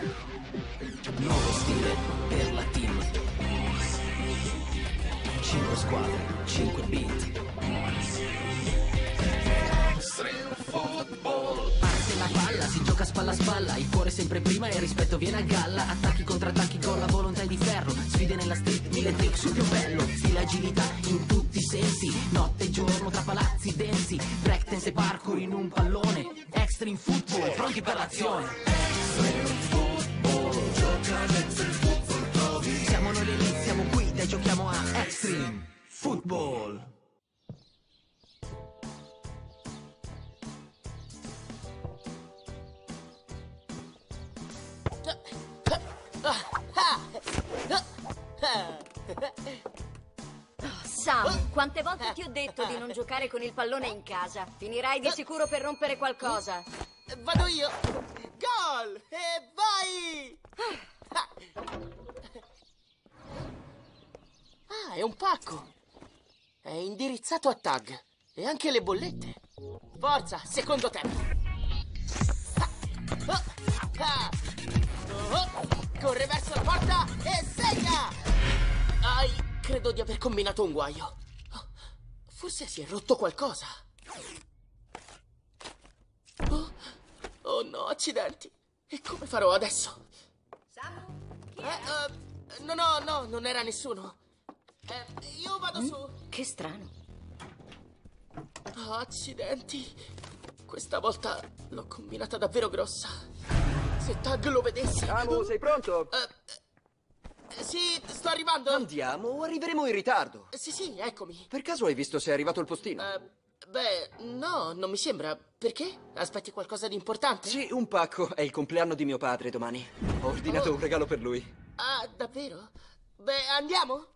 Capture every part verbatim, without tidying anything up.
Nuovo stile per la team. Cinque squadre, cinque beat. Extreme Football. Parte la palla, si gioca spalla a spalla. Il cuore sempre prima e il rispetto viene a galla. Attacchi, contrattacchi con la volontà di ferro. Sfide nella street, mille trick sul più bello. Stile agilità in tutti i sensi. Notte e giorno tra palazzi densi. Breakdance e parkour in un pallone. Extreme Football, pronti per l'azione. Extreme Football, gioca ad Extreme Football, provi. Siamo noi l'elite, siamo qui, dai giochiamo a Extreme Football. Sam, quante volte ti ho detto di non giocare con il pallone in casa? Finirai di sicuro per rompere qualcosa. Vado io! Gol! E vai! Ah, è un pacco! È indirizzato a Tag. E anche le bollette. Forza, secondo tempo! Corre verso la porta e segna! Ai, credo di aver combinato un guaio. Forse si è rotto qualcosa. Oh, oh no, accidenti. E come farò adesso? Samu? Chi è? Eh, uh, no, no, no, non era nessuno. Eh, io vado mm? su. Che strano. Oh, accidenti. Questa volta l'ho combinata davvero grossa. Se Tag lo vedesse... Samu, sei pronto? Uh, sì, sto arrivando. Andiamo o arriveremo in ritardo? Sì, sì, eccomi. Per caso hai visto se è arrivato il postino? Uh, beh, no, non mi sembra. Perché? Aspetti qualcosa di importante? Sì, un pacco. È il compleanno di mio padre domani. Ho ordinato Oh. un regalo per lui. Ah, davvero? Beh, andiamo?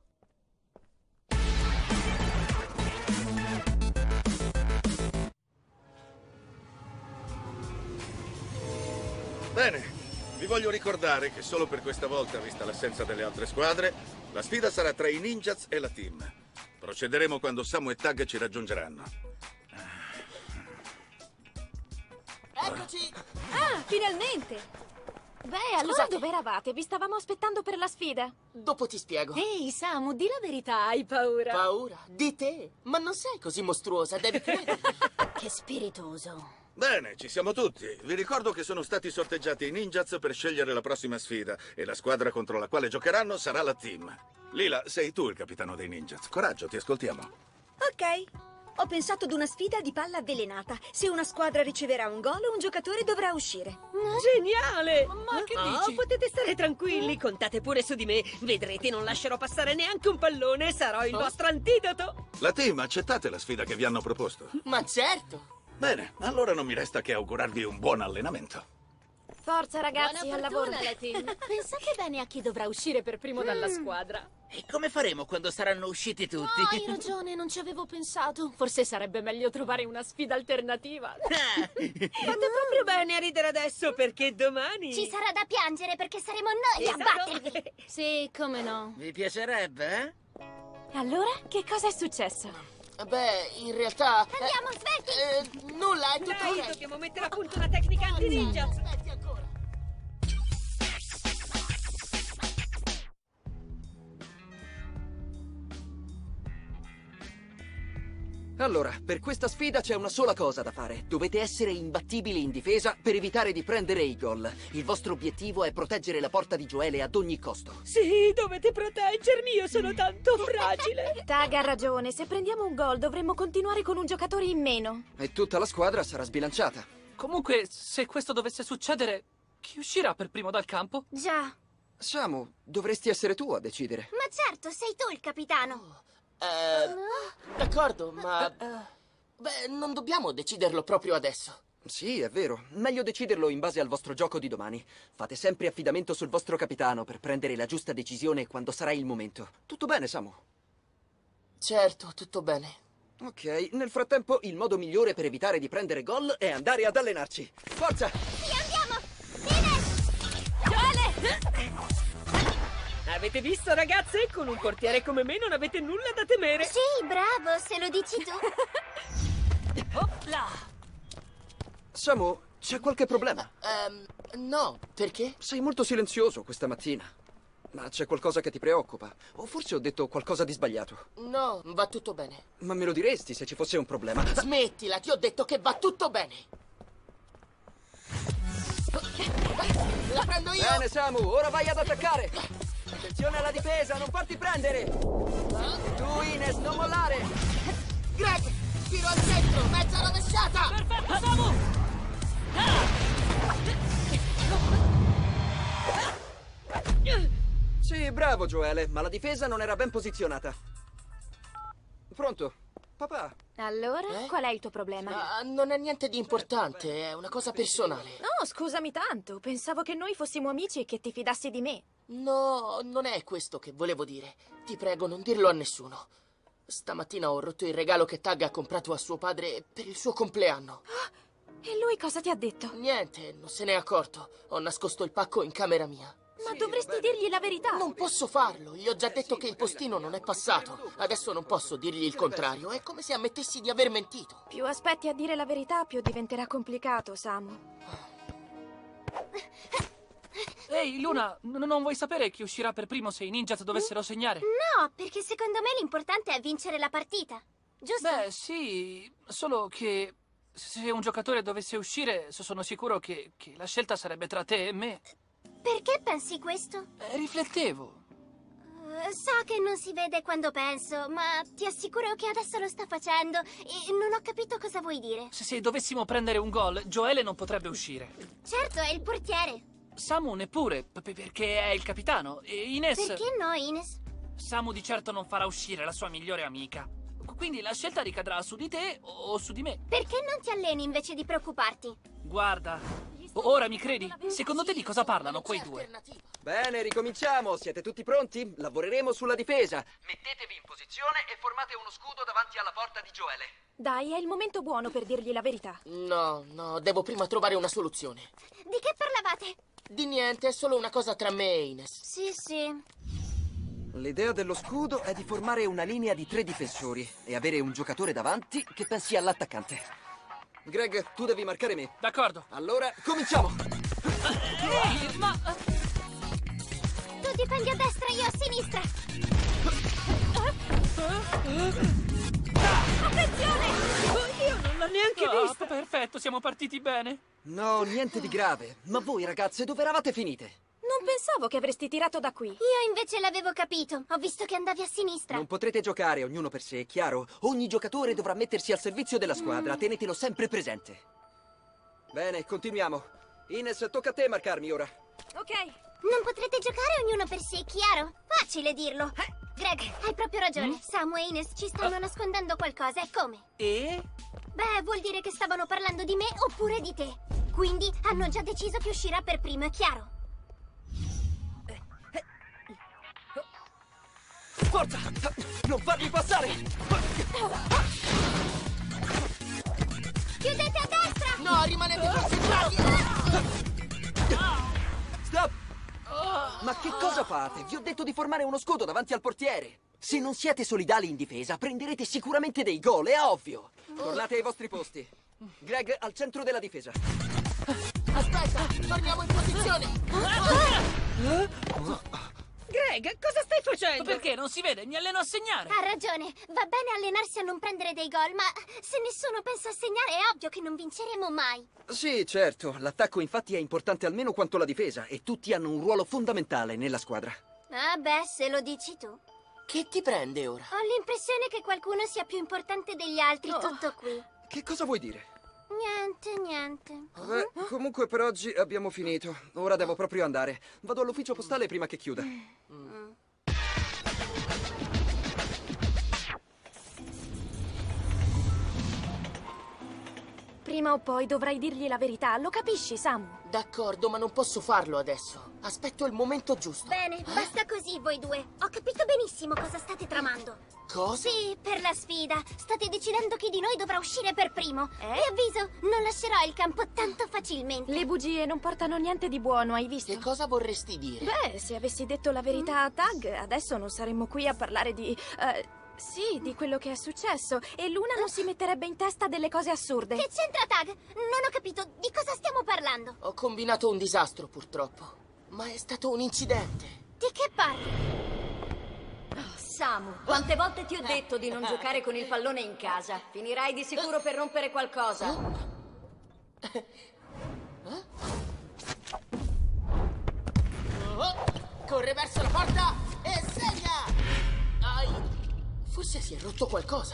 Bene, vi voglio ricordare che solo per questa volta, vista l'assenza delle altre squadre, la sfida sarà tra i Ninjas e la team. Procederemo quando Samu e Tag ci raggiungeranno. Eccoci! Ah, finalmente! Beh, allora Scusate. dove eravate? Vi stavamo aspettando per la sfida. Dopo ti spiego. Ehi, Samu, di la verità, hai paura? Paura? Di te? Ma non sei così mostruosa, devi credere. Che spiritoso. Bene, ci siamo tutti. Vi ricordo che sono stati sorteggiati i Ninjas per scegliere la prossima sfida e la squadra contro la quale giocheranno sarà la team. Lila, sei tu il capitano dei Ninjas. Coraggio, ti ascoltiamo. Ok. Ho pensato ad una sfida di palla avvelenata. Se una squadra riceverà un gol, un giocatore dovrà uscire. Geniale! Ma che Oh, dici? potete stare tranquilli, contate pure su di me. Vedrete, non lascerò passare neanche un pallone, sarò il Oh. vostro antidoto. La team, accettate la sfida che vi hanno proposto? Ma certo! Bene, allora non mi resta che augurarvi un buon allenamento. Forza, ragazzi, Buona al lavoro. fortuna, la team. Pensate bene a chi dovrà uscire per primo dalla squadra. E come faremo quando saranno usciti tutti? Oh, hai ragione, non ci avevo pensato. Forse sarebbe meglio trovare una sfida alternativa. Fate proprio bene a ridere adesso, perché domani... Ci sarà da piangere perché saremo noi a Esatto. battervi. Sì, come no. Vi piacerebbe, eh? Allora, che cosa è successo? Beh, in realtà... Andiamo, svelti! Eh, nulla, è tutto Dai, ok. dobbiamo mettere a punto una tecnica anti-ninja. Aspetti ancora. Allora, per questa sfida c'è una sola cosa da fare. Dovete essere imbattibili in difesa per evitare di prendere i gol. Il vostro obiettivo è proteggere la porta di Joele ad ogni costo. Sì, dovete proteggermi, io sono tanto fragile. Tag ha ragione, se prendiamo un gol dovremmo continuare con un giocatore in meno. E tutta la squadra sarà sbilanciata. Comunque, se questo dovesse succedere, chi uscirà per primo dal campo? Già. Samu, dovresti essere tu a decidere. Ma certo, sei tu il capitano. Eh, d'accordo, ma... Beh, non dobbiamo deciderlo proprio adesso. Sì, è vero. Meglio deciderlo in base al vostro gioco di domani. Fate sempre affidamento sul vostro capitano per prendere la giusta decisione quando sarà il momento. Tutto bene, Samu? Certo, tutto bene. Ok, nel frattempo il modo migliore per evitare di prendere gol è andare ad allenarci. Forza! Sì, andiamo! Fine! Avete visto, ragazze? Con un portiere come me non avete nulla da temere. Sì, bravo, se lo dici tu. Opla! Samu, C'è qualche problema? Ehm, no, perché? Sei molto silenzioso questa mattina. Ma c'è qualcosa che ti preoccupa? O forse ho detto qualcosa di sbagliato? No, va tutto bene. Ma me lo diresti se ci fosse un problema? Smettila, ti ho detto che va tutto bene. La prendo io! Bene, Samu, ora vai ad attaccare! Attenzione alla difesa, non farti prendere! E tu, Ines, non mollare! Greg, tiro al centro, mezza rovesciata! Perfetto, Samu! Sì, bravo, Joele, ma la difesa non era ben posizionata. Pronto? Papà? Allora, Eh? qual è il tuo problema? Ah, non è niente di importante, è una cosa personale. No, scusami tanto. Pensavo che noi fossimo amici e che ti fidassi di me. No, non è questo che volevo dire. Ti prego, non dirlo a nessuno. Stamattina ho rotto il regalo che Tag ha comprato a suo padre per il suo compleanno. E lui cosa ti ha detto? Niente, non se n'è accorto. Ho nascosto il pacco in camera mia. Ma dovresti dirgli la verità. Non posso farlo, gli ho già detto che il postino non è passato. Adesso non posso dirgli il contrario, è come se ammettessi di aver mentito. Più aspetti a dire la verità, più diventerà complicato, Samu. Ehi, Luna, n- non vuoi sapere chi uscirà per primo se i ninjas dovessero segnare? No, perché secondo me l'importante è vincere la partita. Giusto? Beh, sì, solo che se un giocatore dovesse uscire, so- sono sicuro che, che la scelta sarebbe tra te e me. Perché pensi questo? Eh, riflettevo. Uh, so che non si vede quando penso, ma ti assicuro che adesso lo sta facendo e non ho capito cosa vuoi dire. Se, se dovessimo prendere un gol, Joele non potrebbe uscire. Certo, è il portiere. Samu neppure, p- perché è il capitano. E Ines... Perché no, Ines? Samu di certo non farà uscire la sua migliore amica. Quindi la scelta ricadrà su di te o su di me. Perché non ti alleni invece di preoccuparti? Guarda, o- ora mi credi? Secondo te di cosa parlano quei due? Bene, ricominciamo. Siete tutti pronti? Lavoreremo sulla difesa. Mettetevi in posizione e formate uno scudo davanti alla porta di Joele. Dai, è il momento buono per dirgli la verità. No, no, devo prima trovare una soluzione. Di che parlavate? Di niente, è solo una cosa tra me e Ines. Sì, sì. L'idea dello scudo è di formare una linea di tre difensori e avere un giocatore davanti che pensi all'attaccante. Greg, tu devi marcare me. D'accordo. Allora, cominciamo! Ehi, ma... Tu difendi a destra e io a sinistra. Attenzione! Io non l'ho neanche Ah, vista. perfetto, siamo partiti bene. No, niente di grave. Ma voi, ragazze, dove eravate finite? Non pensavo che avresti tirato da qui. Io invece l'avevo capito. Ho visto che andavi a sinistra. Non potrete giocare ognuno per sé, chiaro? Ogni giocatore dovrà mettersi al servizio della squadra, tenetelo sempre presente. Bene, continuiamo. Ines, tocca a te marcarmi ora. Ok. Non potrete giocare ognuno per sé, chiaro? Facile dirlo. Greg, hai proprio ragione. Mm? Samu e Ines ci stanno nascondendo qualcosa, e come? E? Beh, vuol dire che stavano parlando di me oppure di te. Quindi hanno già deciso chi uscirà per primo, è chiaro? Forza! Non farli passare! Chiudete a destra! No, rimanete concentrati! Stop! Ma che cosa fate? Vi ho detto di formare uno scudo davanti al portiere. Se non siete solidali in difesa, prenderete sicuramente dei gol, è ovvio. Tornate ai vostri posti. Greg, al centro della difesa. Aspetta, torniamo in posizione! Greg, cosa stai facendo? Perché non si vede? Mi alleno a segnare. Ha ragione, va bene allenarsi a non prendere dei gol, ma se nessuno pensa a segnare è ovvio che non vinceremo mai. Sì, certo. L'attacco infatti è importante almeno quanto la difesa e tutti hanno un ruolo fondamentale nella squadra. Ah beh, se lo dici tu. Che ti prende ora? Ho l'impressione che qualcuno sia più importante degli altri, Oh. tutto qui. Che cosa vuoi dire? Niente, niente. Beh, comunque per oggi abbiamo finito. Ora devo proprio andare. Vado all'ufficio postale prima che chiuda. Mm. Prima o poi dovrai dirgli la verità, lo capisci, Samu? D'accordo, ma non posso farlo adesso. Aspetto il momento giusto. Bene, basta così voi due. Ho capito benissimo cosa state tramando. Cosa? Sì, per la sfida. State decidendo chi di noi dovrà uscire per primo. Eh? Vi avviso, non lascerò il campo tanto facilmente. Le bugie non portano niente di buono, hai visto? Che cosa vorresti dire? Beh, se avessi detto la verità a Tag, adesso non saremmo qui a parlare di... eh, Sì, di quello che è successo. E Luna non si metterebbe in testa delle cose assurde. Che c'entra Tag? Non ho capito di cosa stiamo parlando. Ho combinato un disastro, purtroppo. Ma è stato un incidente. Di che parli? Oh, Samu, quante volte ti ho detto di non giocare con il pallone in casa? Finirai di sicuro per rompere qualcosa. Corre verso la porta e segna! Ai... Forse si è rotto qualcosa.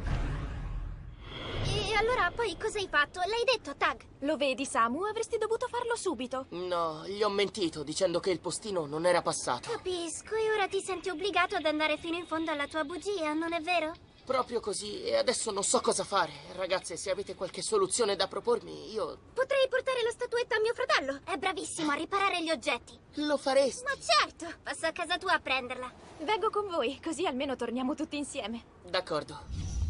E allora poi cosa hai fatto? L'hai detto, Tag? Lo vedi, Samu? Avresti dovuto farlo subito. No, gli ho mentito dicendo che il postino non era passato. Capisco, e ora ti senti obbligato ad andare fino in fondo alla tua bugia, non è vero? Proprio così, e adesso non so cosa fare. Ragazze, se avete qualche soluzione da propormi, io... Potrei portare la statuetta a mio fratello. È bravissimo a riparare gli oggetti. Lo faresti? Ma certo, passo a casa tua a prenderla. Vengo con voi, così almeno torniamo tutti insieme. D'accordo.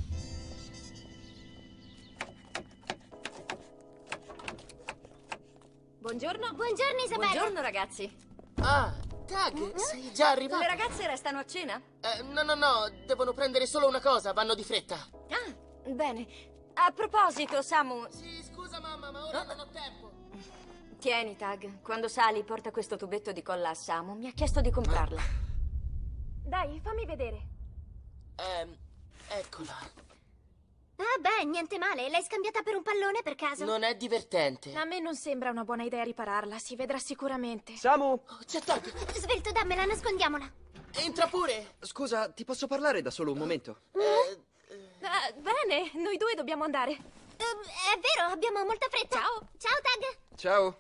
Buongiorno. Buongiorno, Isabella. Buongiorno, ragazzi. Ah, Tag, sei già arrivato? Le ragazze restano a cena? Eh, no, no, no, devono prendere solo una cosa, vanno di fretta. Ah, bene. A proposito, Samu... Sì, scusa mamma, ma ora non ho tempo. Tieni, Tag. Quando sali, porta questo tubetto di colla a Samu. Mi ha chiesto di comprarla. Dai, fammi vedere. Ehm, eccola. Ah, beh, niente male. L'hai scambiata per un pallone per caso? Non è divertente. A me non sembra una buona idea ripararla, si vedrà sicuramente. Samu! Oh, c'è Tag. Svelto, dammela, nascondiamola. Entra pure. Scusa, ti posso parlare da solo un momento? Eh, Ah, bene, noi due dobbiamo andare. Uh, è vero, abbiamo molta fretta. Ciao. Ciao, Tag. Ciao.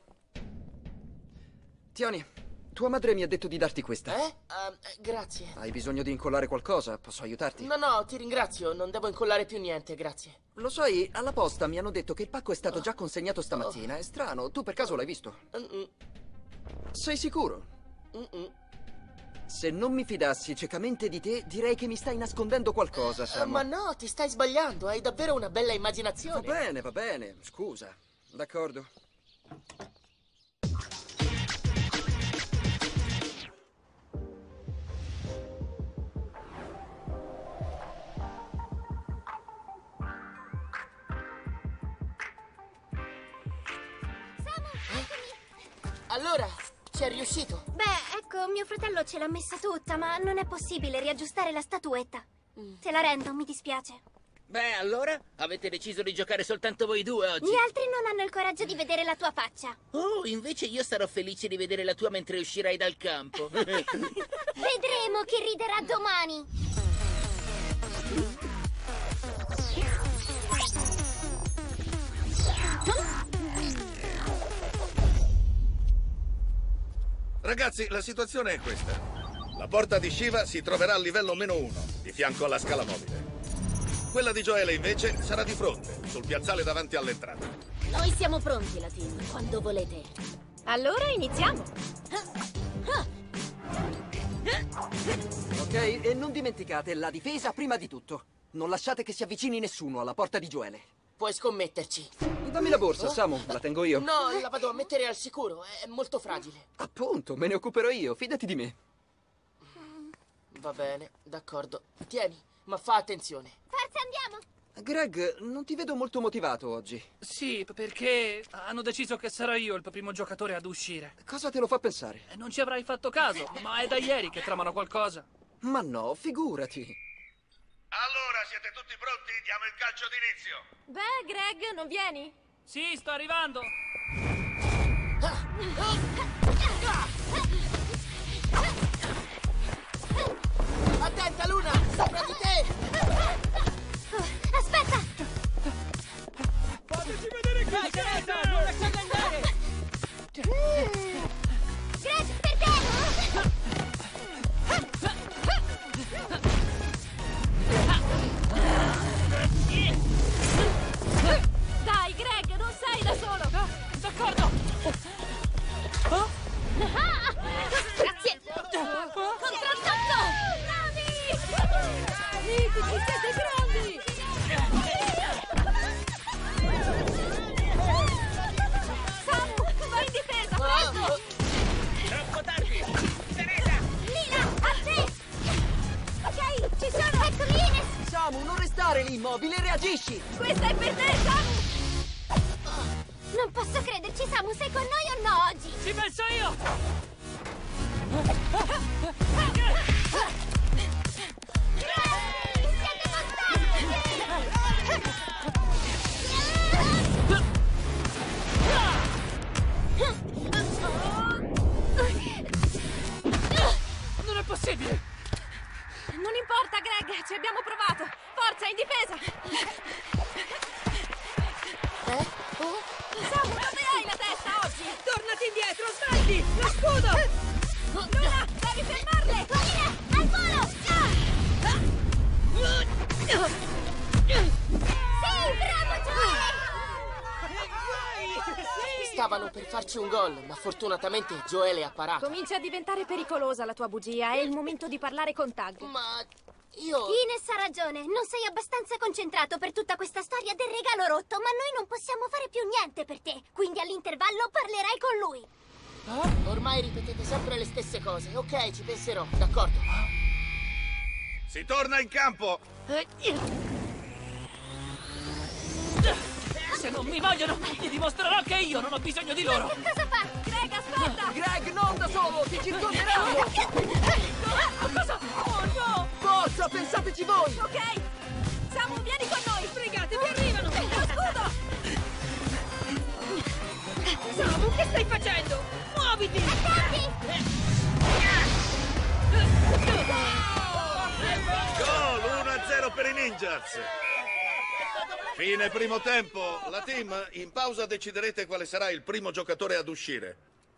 Tioni, tua madre mi ha detto di darti questa. eh? Uh, grazie. Hai bisogno di incollare qualcosa? Posso aiutarti? No, no, ti ringrazio. Non devo incollare più niente, grazie. Lo sai, alla posta mi hanno detto che il pacco è stato già consegnato stamattina. È strano, tu per caso l'hai visto? Mm-mm. Sei sicuro? Mm-mm. Se non mi fidassi ciecamente di te, direi che mi stai nascondendo qualcosa, Eh, Sam. ma no, ti stai sbagliando. Hai davvero una bella Va immaginazione. bene, va bene. Scusa. D'accordo. Allora, ci è riuscito. Beh, ecco, mio fratello ce l'ha messa tutta, ma non è possibile riaggiustare la statuetta. Te la rendo, mi dispiace. Beh, allora? Avete deciso di giocare soltanto voi due oggi? Gli altri non hanno il coraggio di vedere la tua faccia. Oh, invece io sarò felice di vedere la tua mentre uscirai dal campo. Vedremo chi riderà domani. Ragazzi, la situazione è questa. La porta di Shiva si troverà al livello meno uno, di fianco alla scala mobile. Quella di Joele, invece, sarà di fronte, sul piazzale davanti all'entrata. Noi siamo pronti, la team, quando volete. Allora iniziamo. Ok, e non dimenticate la difesa prima di tutto. Non lasciate che si avvicini nessuno alla porta di Joele. Puoi scommetterci. Dammi la borsa, Samu, la tengo io. No, la vado a mettere al sicuro, è molto fragile. Appunto, me ne occuperò io, fidati di me. Va bene, d'accordo. Tieni, ma fa attenzione. Forza, andiamo. Greg, non ti vedo molto motivato oggi. Sì, perché hanno deciso che sarò io il primo giocatore ad uscire. Cosa te lo fa pensare? E non ci avrai fatto caso, ma è da ieri che tramano qualcosa. Ma no, figurati. Allora, siete tutti pronti? Diamo il calcio d'inizio. Beh, Greg, non vieni? Sì, sto arrivando. Attenta, Luna! Sopra di te! Aspetta! Fateci vedere chi Dai, siete! Greta, non lasciate andare! Greg, per te! Dai, Greg, non sei da solo! D'accordo! Oh. immobile, reagisci! Questa è per te, Samu! Non posso crederci, Samu, sei con noi o no oggi? Ci penso io! Siete fantastici! Non è possibile! Non importa, Greg, ci abbiamo provato! Forza, in difesa! Eh? Oh? Samu, dove hai la testa oggi? Tornati indietro, sbagli! Lo scudo! Luna, devi fermarle! Via! Al volo! Sì, bravo, Joele! Stavano per farci un gol, ma fortunatamente Joele ha parato. Comincia a diventare pericolosa la tua bugia. È il momento di parlare con Tag. Ma io... Ines ha ragione, non sei abbastanza concentrato per tutta questa storia del regalo rotto, ma noi non possiamo fare più niente per te. Quindi all'intervallo parlerai con lui. Eh? Ormai ripetete sempre le stesse cose. Ok, ci penserò, d'accordo. Si torna in campo! Se non mi vogliono, gli dimostrerò che io non ho bisogno di loro! Che cosa fa? Greg, aspetta! Greg, non da solo! Ti circonderanno! Cosa? Oh no! Forza, pensateci voi! Ok! Samu, vieni con noi! Fregatevi, arrivano! Lo scudo! Samu, che stai facendo? Muoviti! Attenti! Gol! uno a zero per i Ninjas! Fine primo tempo. La team, in pausa deciderete quale sarà il primo giocatore ad uscire.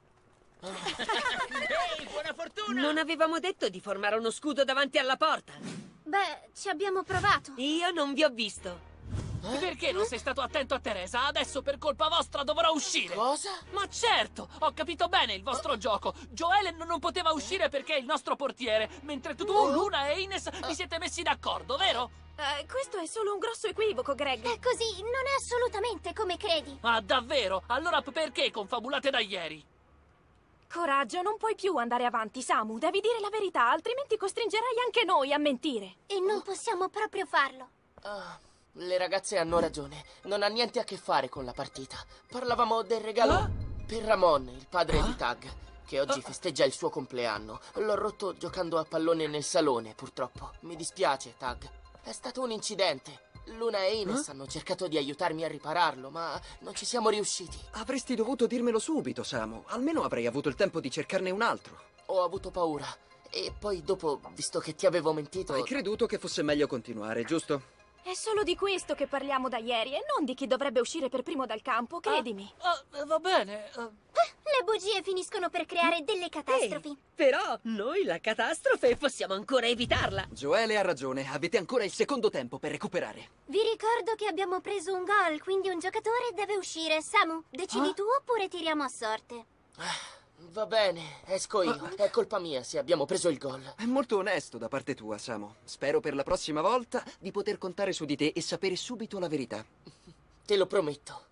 Ehi, buona fortuna! Non avevamo detto di formare uno scudo davanti alla porta. Beh, ci abbiamo provato. Io non vi ho visto. Perché non sei stato attento a Teresa? Adesso per colpa vostra dovrò uscire! Cosa? Ma certo! Ho capito bene il vostro gioco! Joele non poteva uscire perché è il nostro portiere, mentre tu, Luna e Ines vi siete messi d'accordo, vero? Eh, questo è solo un grosso equivoco, Greg. È così, non è assolutamente come credi. Ah, davvero? Allora perché confabulate da ieri? Coraggio, non puoi più andare avanti, Samu. Devi dire la verità, altrimenti costringerai anche noi a mentire. E non possiamo proprio farlo. Ah, le ragazze hanno ragione. Non ha niente a che fare con la partita. Parlavamo del regalo Ah? per Ramon, il padre Ah? di Tag, che oggi festeggia il suo compleanno. L'ho rotto giocando a pallone nel salone, purtroppo. Mi dispiace, Tag. È stato un incidente. Luna e Ines hanno cercato di aiutarmi a ripararlo, ma non ci siamo riusciti. Avresti dovuto dirmelo subito, Samu. Almeno avrei avuto il tempo di cercarne un altro. Ho avuto paura. E poi dopo, visto che ti avevo mentito... Hai creduto che fosse meglio continuare, giusto? È solo di questo che parliamo da ieri e non di chi dovrebbe uscire per primo dal campo, credimi. Ah, ah, va bene. ah. Le bugie finiscono per creare delle catastrofi. Ehi, però noi la catastrofe possiamo ancora evitarla. Joele ha ragione, avete ancora il secondo tempo per recuperare. Vi ricordo che abbiamo preso un gol, quindi un giocatore deve uscire. Samu, decidi Ah? tu oppure tiriamo a sorte? Va bene, esco io. È colpa mia se abbiamo preso il gol. È molto onesto da parte tua, Samu. Spero per la prossima volta di poter contare su di te e sapere subito la verità. Te lo prometto.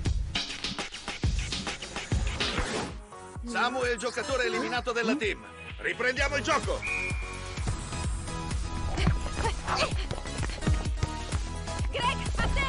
Samu è il giocatore eliminato dalla team. Riprendiamo il gioco. Greg, a te!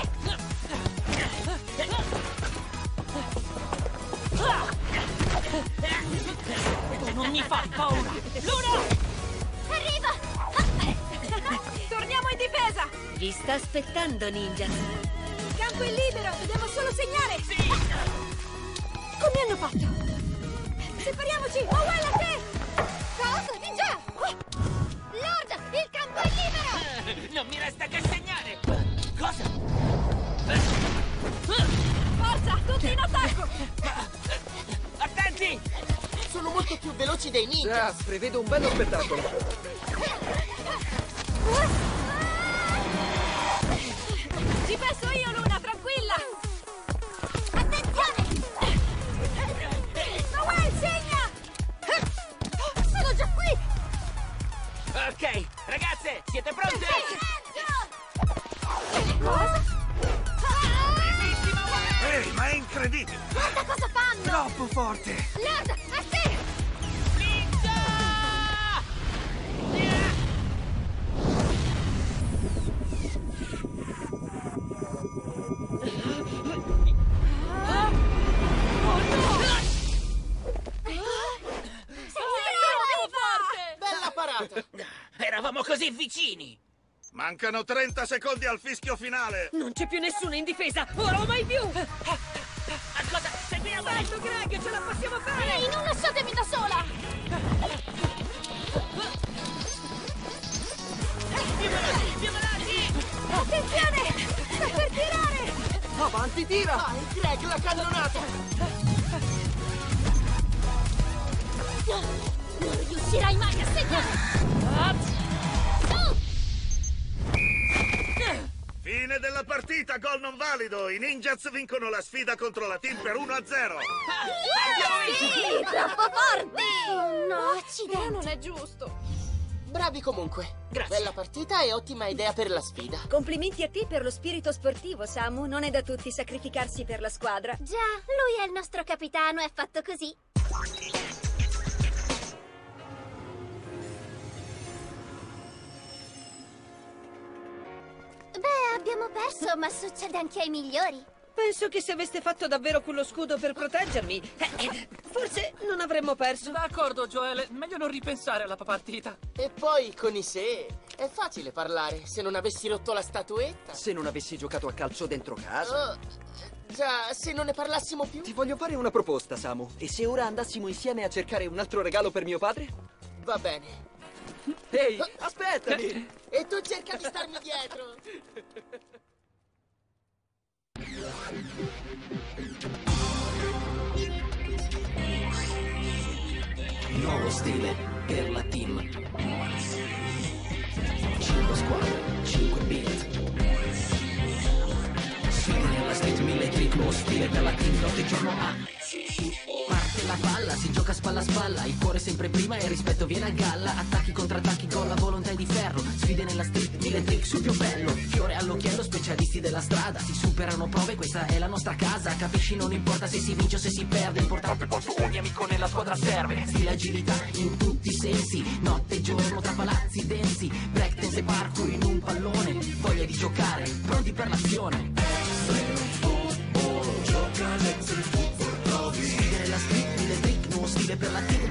Tu non mi fai paura! Luna! Arriva! Torniamo in difesa! Vi sta aspettando, ninja. Il campo è libero, dobbiamo solo segnare! Sì! Come hanno fatto? Separiamoci! Owell, a te! Cosa? Di già! Lord, il campo è libero! Non mi resta che segnare! Cosa? Forza, tutti in attacco! Attenti! Sono molto più veloci dei ninja. Ah, prevedo un bello spettacolo. Ci penso io, Luna, tranquilla! Attenzione! Owell, segna! Sono già qui! Ok, ragazze, siete pronte? Cosa? Bravissima, Wes! Ehi, ma è incredibile! Guarda cosa fanno! Troppo forte! Lord, a te! Ninja! Yeah! Eravamo così vicini! Mancano trenta secondi al fischio finale! Non c'è più nessuno in difesa, ora o mai più! Cosa? Seguiamo! Certo, Greg, ce la possiamo fare! Ehi, non lasciatemi da sola! Attenzione! Sta per tirare! Avanti, tira! Vai, Greg, la cannonata! Non riuscirai mai a segnare! Fine della partita, gol non valido! I Ninjaz vincono la sfida contro la team per uno a zero! Sì, troppo forti! Oh no, accidenti! Non è giusto! Bravi comunque. Grazie. Bella partita e ottima idea per la sfida. Complimenti a te per lo spirito sportivo, Samu. Non è da tutti sacrificarsi per la squadra. Già, lui è il nostro capitano, è fatto così. Beh, abbiamo perso, ma succede anche ai migliori. Penso che se aveste fatto davvero quello scudo per proteggermi, eh, eh, forse non avremmo perso. D'accordo, Joel, meglio non ripensare alla partita. E poi con i se è facile parlare. Se non avessi rotto la statuetta. Se non avessi giocato a calcio dentro casa. Oh, già, se non ne parlassimo più. Ti voglio fare una proposta, Samu. E se ora andassimo insieme a cercare un altro regalo per mio padre? Va bene. Ehi, aspettami! E tu cerca di starmi dietro. Nuovo stile per la team. Cinque squadre, cinque beat. Sfide nella street, mille trick, nuovo stile per la team. Notte e giorno A. Parte la palla, si gioca spalla a spalla. Il cuore sempre prima e il rispetto viene a galla. Attacchi, contrattacchi, gol, la volontà è di ferro. Sfide nella street, mille trick sul più bello. Fiore all'occhiello, specialisti della strada. Si superano prove, questa è la nostra casa. Capisci, non importa se si vince o se si perde. Importante quanto ogni amico nella squadra serve. Stile, agilità in tutti i sensi. Notte e giorno tra palazzi densi. Breakdance e parkour in un pallone. Voglia di giocare, pronti per l'azione. Sfide nella street, mille trick, nuovo stile per la team.